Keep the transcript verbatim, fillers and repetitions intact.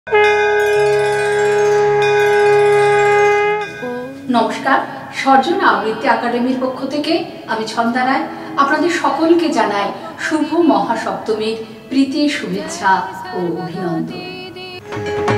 নমস্কার, সর্জনা আবৃত্তি একাডেমির পক্ষ থেকে আমি ছন্দা রায় আপনাদের সকলকে জানাই শুভ মহাসপ্তমীর প্রীতি শুভেচ্ছা ও অভিনন্দন।